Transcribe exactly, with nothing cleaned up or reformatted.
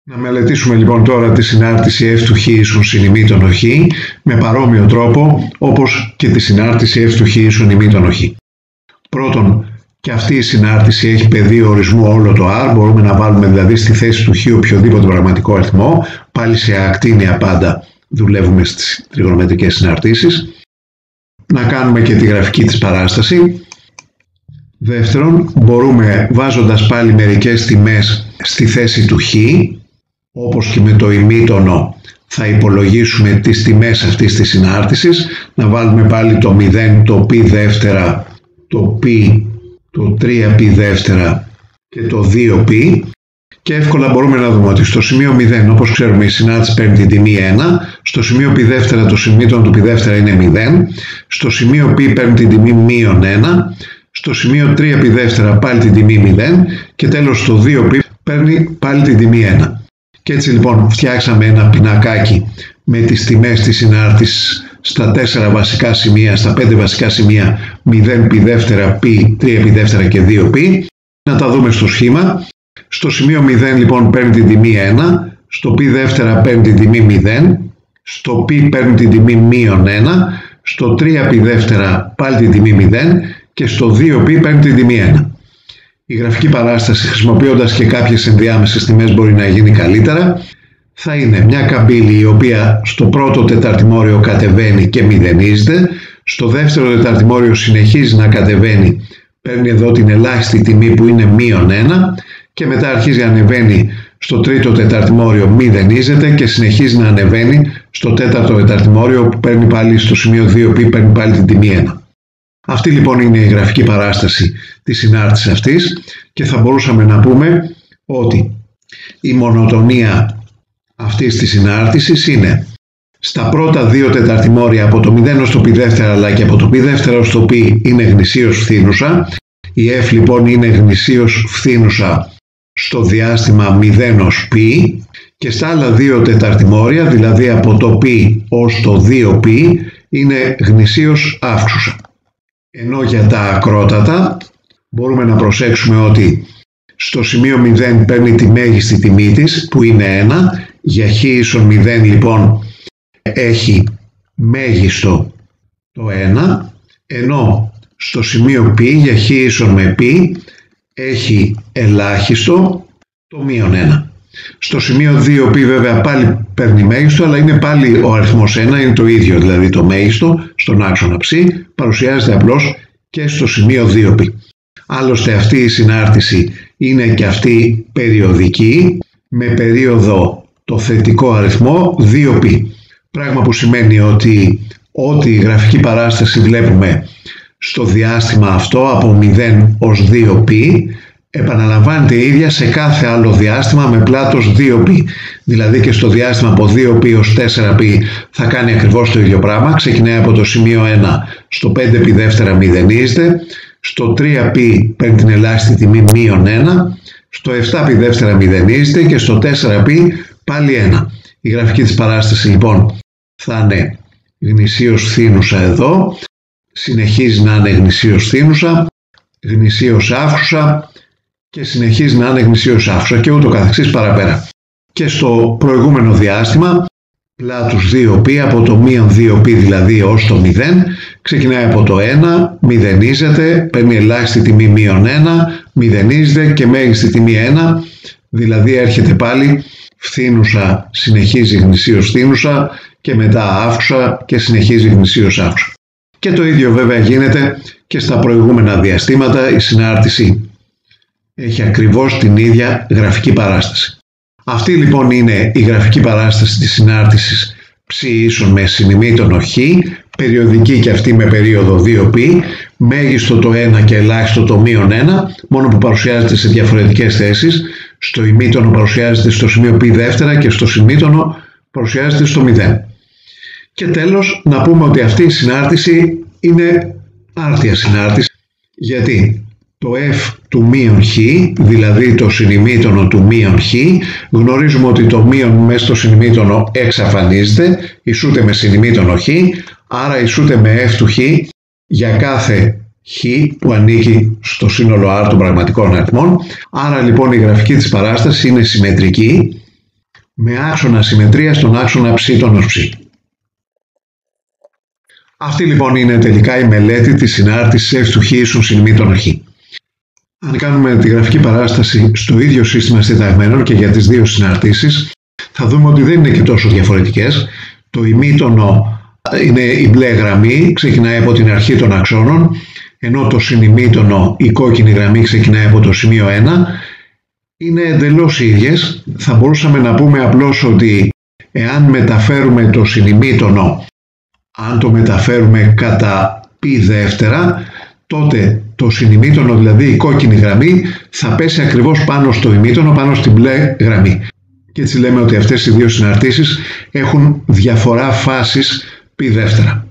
Να μελετήσουμε λοιπόν τώρα τη συνάρτηση f του χ ίσον συν ημίτονο χ με παρόμοιο τρόπο όπως και τη συνάρτηση f του χ ίσον ημίτονο χ. Πρώτον, και αυτή η συνάρτηση έχει πεδίο ορισμού όλο το R, μπορούμε να βάλουμε δηλαδή στη θέση του χ οποιοδήποτε πραγματικό αριθμό, πάλι σε ακτίνια πάντα δουλεύουμε στις τριγωνομετρικές συναρτήσεις. Να κάνουμε και τη γραφική της παράσταση. Δεύτερον, μπορούμε βάζοντας πάλι μερικές τιμές στη θέση του χ, όπως και με το ημίτονο θα υπολογίσουμε τις τιμές αυτής της συνάρτησης, να βάλουμε πάλι το μηδέν, το π δεύτερα, το π, το τρία π δεύτερα και το δύο π, και εύκολα μπορούμε να δούμε ότι στο σημείο μηδέν, όπως ξέρουμε, η συνάρτηση παίρνει την τιμή ένα, στο σημείο π δεύτερα το σημείτονο του π δεύτερα είναι μηδέν, στο σημείο π παίρνει την τιμή μείον ένα, στο σημείο τρία π δεύτερα πάλι την τιμή μηδέν και τέλος στο δύο π παίρνει πάλι την τιμή ένα. Και έτσι λοιπόν φτιάξαμε ένα πινακάκι με τις τιμές της συνάρτησης στα τέσσερα βασικά σημεία, στα πέντε βασικά σημεία μηδέν π δεύτερα, π, τρία π δεύτερα και δύο π. Να τα δούμε στο σχήμα. Στο σημείο μηδέν λοιπόν παίρνει την τιμή ένα, στο π δεύτερα παίρνει την τιμή μηδέν, στο π παίρνει την τιμή μείον ένα, στο τρία π δεύτερα πάλι την τιμή μηδέν και στο δύο π παίρνει την τιμή ένα. Η γραφική παράσταση, χρησιμοποιώντας και κάποιες ενδιάμεσες τιμές, μπορεί να γίνει καλύτερα. Θα είναι μια καμπύλη η οποία στο πρώτο τεταρτημόριο κατεβαίνει και μηδενίζεται, στο δεύτερο τεταρτημόριο συνεχίζει να κατεβαίνει, παίρνει εδώ την ελάχιστη τιμή που είναι μείον ένα και μετά αρχίζει να ανεβαίνει στο τρίτο τεταρτημόριο, μηδενίζεται και συνεχίζει να ανεβαίνει στο τέταρτο τεταρτημόριο που παίρνει πάλι στο σημείο δύο π, παίρνει πάλι την τιμή ένα. Αυτή λοιπόν είναι η γραφική παράσταση της συνάρτησης αυτής και θα μπορούσαμε να πούμε ότι η μονοτονία αυτής της συνάρτησης είναι στα πρώτα δύο τεταρτημόρια από το μηδέν ως το π δεύτερα αλλά και από το π δεύτερα ως το π είναι γνησίως φθήνουσα. Η f λοιπόν είναι γνησίως φθήνουσα στο διάστημα μηδέν ως π και στα άλλα δύο τεταρτημόρια, δηλαδή από το π ως το δύο π, είναι γνησίως αύξουσα. Ενώ για τα ακρότατα μπορούμε να προσέξουμε ότι στο σημείο μηδέν παίρνει τη μέγιστη τιμή της που είναι ένα, για χ ίσον μηδέν λοιπόν έχει μέγιστο το ένα, ενώ στο σημείο π για χ ίσον με π έχει ελάχιστο το μείον ένα. Στο σημείο δύο π βέβαια πάλι παίρνει μέγιστο, αλλά είναι πάλι ο αριθμός ένα, είναι το ίδιο δηλαδή το μέγιστο στον άξονα ψ, παρουσιάζεται απλώς και στο σημείο δύο π. Άλλωστε αυτή η συνάρτηση είναι και αυτή περιοδική με περίοδο το θετικό αριθμό δύο π. Πράγμα που σημαίνει ότι ό,τι γραφική παράσταση βλέπουμε στο διάστημα αυτό από μηδέν ως δύο π επαναλαμβάνεται η ίδια σε κάθε άλλο διάστημα με πλάτος δύο π. Δηλαδή και στο διάστημα από δύο π ως τέσσερα π θα κάνει ακριβώς το ίδιο πράγμα. Ξεκινάει από το σημείο ένα, στο πέντε π δεύτερα μηδενίζεται, στο τρία π παίρνει την ελάχιστη τιμή μείον ένα, στο επτά π δεύτερα μηδενίζεται και στο τέσσερα π πάλι ένα. Η γραφική της παράσταση λοιπόν θα είναι γνησίως φθήνουσα εδώ, συνεχίζει να είναι γνησίως φθήνουσα, γνησίως αύξουσα και συνεχίζει να είναι γνησίως αύξουσα και ούτω καθεξής παραπέρα. Και στο προηγούμενο διάστημα πλάτους δύο π από το μείον δύο π δηλαδή ως το μηδέν, ξεκινάει από το ένα, μηδενίζεται, παίρνει ελάχιστη τιμή μείον ένα, μηδενίζεται και μέγιστη τιμή ένα, δηλαδή έρχεται πάλι φθήνουσα, συνεχίζει γνησίως φθήνουσα και μετά αύξουσα και συνεχίζει γνησίως αύξουσα. Και το ίδιο βέβαια γίνεται και στα προηγούμενα διαστήματα, η συνάρτηση έχει ακριβώς την ίδια γραφική παράσταση. Αυτή λοιπόν είναι η γραφική παράσταση της συνάρτησης ψ ίσον με συνημήτωνο χ, περιοδική και αυτή με περίοδο δύο π, μέγιστο το ένα και ελάχιστο το μείον ένα, μόνο που παρουσιάζεται σε διαφορετικές θέσεις. Στο ημίτονο παρουσιάζεται στο σημείο π δεύτερα και στο συνημήτωνο παρουσιάζεται στο μηδέν. Και τέλος να πούμε ότι αυτή η συνάρτηση είναι άρτια συνάρτηση, γιατί το f του μείον χ, δηλαδή το συνημήτωνο του μείον χ, γνωρίζουμε ότι το μείον μέσα στο συνημήτωνο εξαφανίζεται, ισούται με συνημήτωνο χ, άρα ισούται με f του χ για κάθε χ που ανήκει στο σύνολο R των πραγματικών αριθμών. Άρα λοιπόν η γραφική της παράστασης είναι συμμετρική με άξονα συμμετρίας τον άξονα ψ τόνος ψ. Αυτή λοιπόν είναι τελικά η μελέτη της συνάρτησης f του χ ίσον συν μ τόνος χ. Αν κάνουμε τη γραφική παράσταση στο ίδιο σύστημα συνταγμένων και για τις δύο συναρτήσεις, θα δούμε ότι δεν είναι και τόσο διαφορετικές. Το ημίτονο είναι η μπλε γραμμή, ξεκινάει από την αρχή των αξώνων, ενώ το συνημίτονο, η κόκκινη γραμμή, ξεκινάει από το σημείο ένα. Είναι εντελώς ίδιες. Θα μπορούσαμε να πούμε απλώς ότι εάν μεταφέρουμε το συνημίτονο, αν το μεταφέρουμε κατά π δεύτερα, τότε το συνημίτονο, δηλαδή η κόκκινη γραμμή, θα πέσει ακριβώς πάνω στο ημίτονο, πάνω στην μπλε γραμμή. Και έτσι λέμε ότι αυτές οι δύο συναρτήσεις έχουν διαφορά φάσης π δεύτερα.